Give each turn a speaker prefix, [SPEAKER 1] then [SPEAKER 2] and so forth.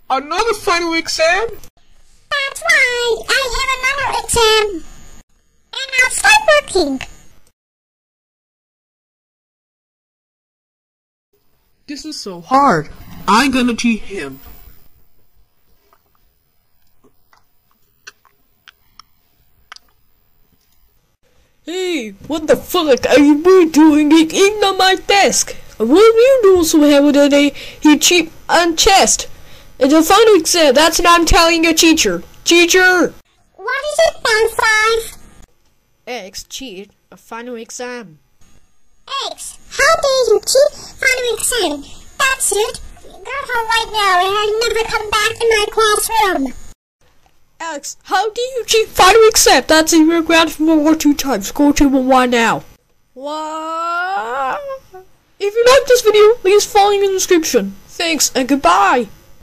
[SPEAKER 1] Another final exam?
[SPEAKER 2] That's right, I have another exam. And I'll start working.
[SPEAKER 1] This is so hard. I'm gonna cheat him.
[SPEAKER 3] Hey, what the fuck are you doing eating on my desk? What are you doing so here today? He cheat on chest. It's a final exam, that's what I'm telling your teacher. Teacher!
[SPEAKER 2] What is it, Band 5?
[SPEAKER 3] X cheat a final exam.
[SPEAKER 2] X, how dare you cheat final exam? That's it. Go home right now and I'll never come back to my classroom.
[SPEAKER 3] Alex, how do you cheat final exam? That's a regret for 1 or 2 times. Go to 1 now. What? If you like this video, please follow me in the description. Thanks and goodbye.